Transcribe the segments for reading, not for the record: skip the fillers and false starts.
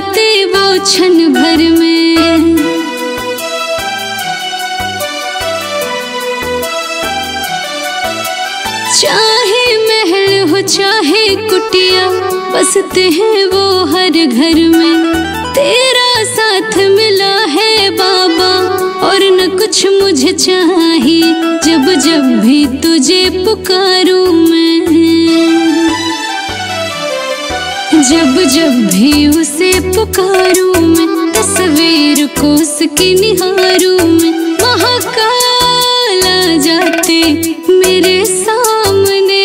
जाते वो क्षण भर में। चाहे महल हो चाहे कुटिया, बसते हैं वो हर घर में। तेरा साथ मिला है बाबा और न कुछ मुझे चाहिए, जब जब भी तुझे पुकारूं मैं, जब जब भी उसे पुकारूं मैं, तस्वीर को उसकी निहारूं मैं। महाकाल आ जाते मेरे सामने,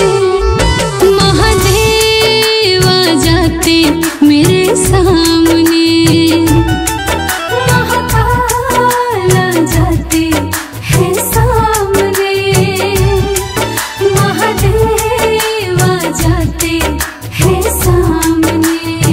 महादेव आ जाते मेरे सामने, महाकाल आ जाते हैं सामने, महादेव आ जाते हैं सामने।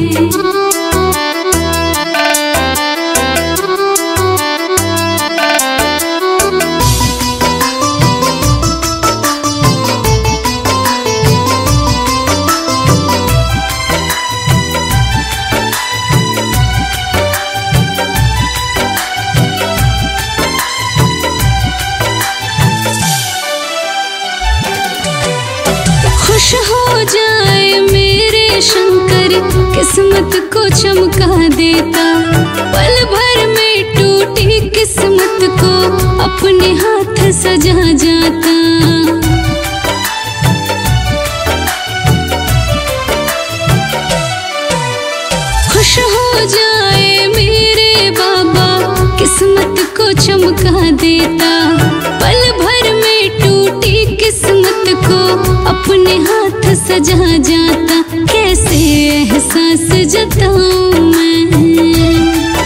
खुश हो जाए मेरे शंकर, किस्मत को चमका देता। पल भर में टूटी किस्मत को अपने हाथ सजा जाता। खुश हो जाए मेरे बाबा, किस्मत को चमका देता। पल भर में टूटी किस्मत को अपने हाथ सजा जाता। कैसे एहसास जताऊं मैं,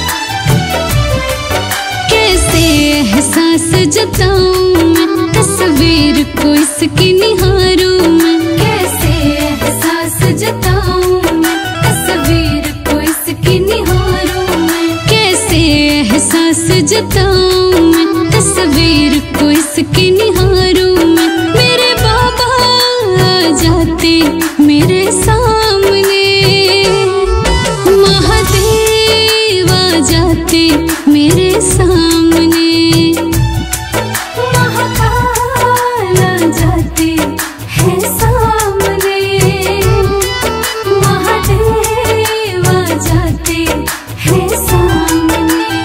कैसे एहसास जताऊं मैं, तस्वीर को इसकी निहारूं मैं। कैसे एहसास जताऊं मैं, तस्वीर को इसकी निहारूं मैं। कैसे एहसास जताऊं मैं, तस्वीर को इसकी निहारूं मैं। मेरे बाबा आ जाते मेरे सामने, महादेव आ जाते मेरे सामने, महाकाल आ जाते हैं सामने, महादेव आ जाते हैं सामने।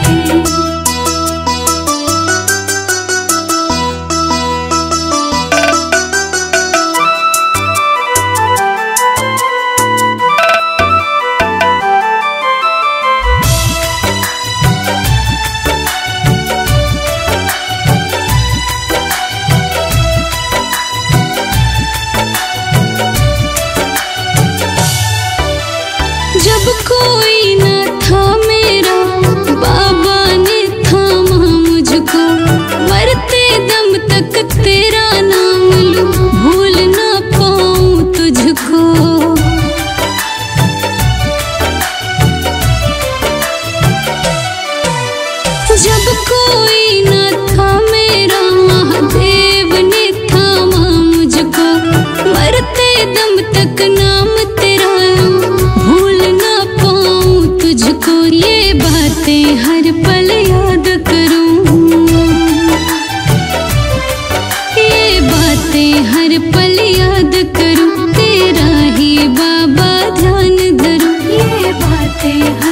जब कोई न था मेरा, बाबा ने थामा मुझको। मरते दम तक तेरा नाम लूं, भूल ना पाऊं तुझको। जब कोई न था मेरा, महादेव ने थामा मुझको। मरते दम तक नाम तेरा लूं, भूल ना पाऊं तुझको। ये बातें हर पल याद करूं, ये बातें हर पल याद करूं। तेरा ही बाबा ध्यान धरूं, ये बातें